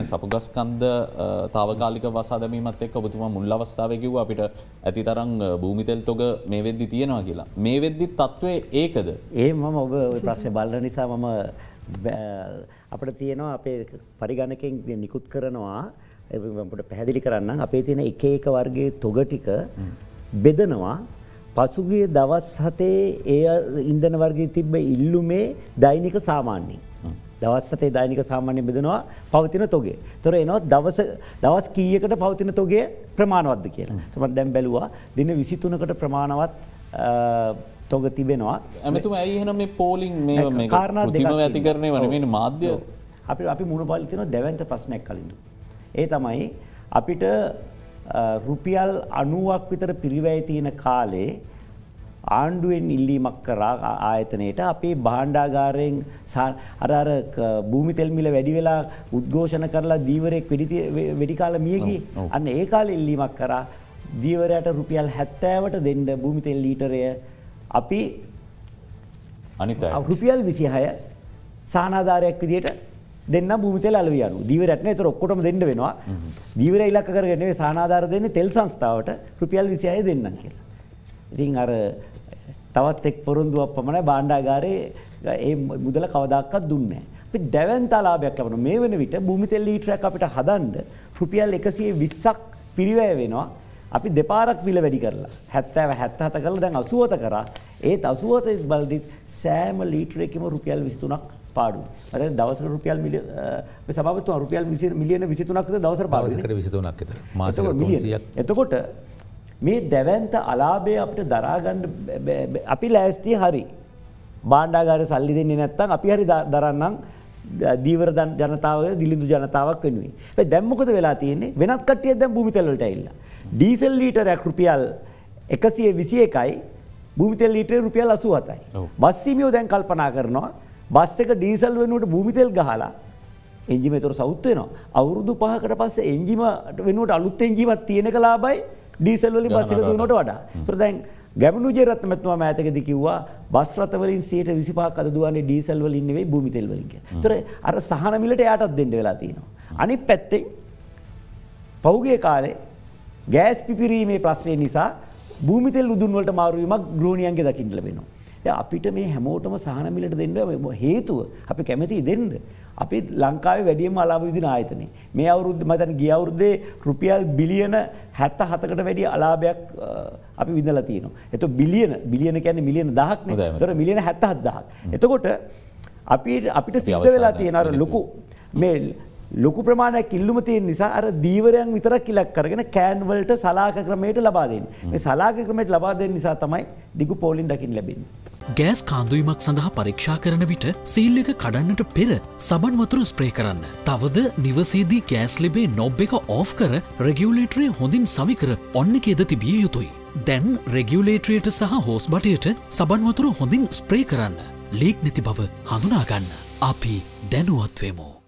සපුගස්කන්ද තාවකාලික වසා දැමීමත් එක්ක ඔබතුමා මුල් අවස්ථාවේ කිව්වා අපිට ඇතිතරම් භූමි තෙල් තොග මේ වෙද්දි තියෙනවා කියලා. මේ වෙද්දි තත්ත්වය ඒකද? මම ඔබ ওই ප්‍රශ්නේ බලන නිසා මම අපිට තියෙනවා අපේ පරිගණකයෙන් නිකුත් කරනවා අපිට පැහැදිලි කරන්නම් අපේ තියෙන එක එක වර්ගයේ තොග ටික බෙදනවා පසුගිය දවස් 7 ඒ ඉන්ධන වර්ගයේ තිබ්බ ඉල්ලුමේ දෛනික සාමාන්‍යයෙන් දවස් 7 දෛනික සාමාන්‍යයෙන් බෙදනවා පවතින තොගය. ඒතර එනවා දවස් කීයකට පවතින තොගය ප්‍රමාණවත්ද කියලා. මම දැන් බැලුවා දින 23කට ප්‍රමාණවත් තොග තිබෙනවා. එමෙතුම ඇයි එහෙනම් මේ පෝලිං මේ කෘතිමව ඇතිකරණය නෙමෙයි මාධ්‍ය අපි මුණ පාලි තියෙන දැවැන්ත ප්‍රශ්නයක් කලින්දු. ඒ තමයි අපිට රුපියල් 90ක් විතර පිරිවැය තියෙන කාලේ ආණ්ඩුවෙන් ඉල්ලීමක් කරා ආයතනයේට අපේ භාණ්ඩාගාරයෙන් අර භූමි තෙල් මිල වැඩි වෙලා උද්ඝෝෂණ කරලා දීවරයක් වෙඩි කාලා මිය ගියේ. අන්න ඒ කාලේ ඉල්ලීමක් කරා දීවරයට රුපියල් 70ට දෙන්න භූමි තෙල් ලීටරය අපි අනිතයි රුපියල් 26 සහනාධාරයක් විදියට දෙන්න භූමි තෙල් අලවිය අනුව. දීවරයට නේ ඒතර ඔක්කොටම දෙන්න වෙනවා. දීවරය ඉලක්ක කරගෙන නෙවෙයි සහනාධාර දෙන්නේ තෙල් සංස්ථාවට රුපියල් 26 දෙන්නම් කියලා. ඉතින් අර තවත් එක් පොරොන්දුවක් පමණයි භාණ්ඩාගාරයේ ඒ මුදල කවදාකවත් දුන්නේ නැහැ. අපි දැවැන්ත ලාභයක් ලබනවා. මේ වෙන විට භූමි තෙල් ලීටරයක් අපිට හදන්න රුපියල් 120ක් පිරිවැය වෙනවා. අපි දෙපාරක් මිල වැඩි කරලා 70 77 කරලා දැන් 87 කරා. ඒත් 87 බලද්දි සෑම ලීටරයකම රුපියල් 23ක් පාඩුයි. අර දවසකට රුපියල් මිලියන මේ සභාපතිතුමා රුපියල් මිලියන 23ක් විතර දවසට පාඩුයි. දවසකට 23ක් විතර. මාසෙකට 300ක්. එතකොට මේ දැවැන්ත අලාභය අපිට දරා ගන්න අපි ලෑස්ති හරි. භාණ්ඩාගාරේ සල්ලි දෙන්නේ නැත්නම් අපි හරි දරන්නම් දීවර ජනතාව දිලිඳු ජනතාවක් වෙනුවෙන්. හැබැයි දැන් මොකද වෙලා තියෙන්නේ? වෙනත් කට්ටියක් දැන් භූමි තෙල් වලට ඇවිල්ලා. ඩීසල් ලීටරයක් රුපියල් 121යි භූමි තෙල් ලීටරේ රුපියල් 87යි. බස් හිමියෝ දැන් කල්පනා කරනවා බස් එක ඩීසල් වෙනුවට භූමි තෙල් ගහලා එන්ජිම ඒතර සවුත් වෙනවා. අවුරුදු 5කට පස්සේ එන්ජිම වෙනුවට අලුත් එන්ජිමක් තියෙන එක ලාභයි ඩීසල් වලින් බස් එක දුවනට වඩා. ඒතර දැන් ගැමුණු ජයරත්න මහත්මයා මෑතකදී කිව්වා බස් රථ වලින් 125ක් අද දුවන්නේ ඩීසල් වලින් නෙවෙයි භූමි තෙල් වලින් කියලා. ඒතර අර සහන මිලට එයාටත් දෙන්න වෙලා තියෙනවා. අනිත් පැත්තෙන් පහුගිය කාලේ ගෑස් පිපිරීමේ ප්‍රශ්නය නිසා භූමි තෙල් උදුන් වලට මාරු වීමක් ගෘහණියන්ගේ දකින්න ලැබෙනවා. දැන් අපිට මේ හැමෝටම සහන මිලට දෙන්න හේතුව අපි කැමැති දෙන්න. අපි ලංකාවේ වැඩිම අලාභ විදින ආයතනේ. මේ අවුරුද්දේ මම දැන් ගිය අවුරුද්දේ රුපියල් බිලියන 77කට වැඩි අලාභයක් අපි විඳලා තියෙනවා. එතකොට බිලියන කියන්නේ මිලියන 1000ක් නේ. ඒතර මිලියන 77000ක්. එතකොට අපිට සිද්ධ වෙලා තියෙන අර ලොකු ප්‍රමාණයක් ඉල්ලුම තියෙන නිසා අර දීවරයන් විතරක් ඉලක්ක කරගෙන කෑන් වලට සලාක ක්‍රමයට ලබා දෙන්නේ. මේ සලාක ක්‍රමයට ලබා දෙන්න නිසා තමයි දිගු පෝලින් දකින්න ලැබෙන්නේ. ගෑස් කාන්දුවීමක් සඳහා පරීක්ෂා කරන විට සීල් එක කඩන්නට පෙර සබන් වතුර ස්ප්‍රේ කරන්න. තවද නිවසේදී ගෑස් ලෙබේ නොබ් එක ඕෆ් කර රෙගියුලේටරය හොඳින් සවිකර ඔන්න එකේද තිබිය යුතුයි. දැන් රෙගියුලේටරයට සහ හෝස් බටයට සබන් වතුර හොඳින් ස්ප්‍රේ කරන්න. ලීක් නැති බව හඳුනා ගන්න. අපි දැනුවත් වෙමු.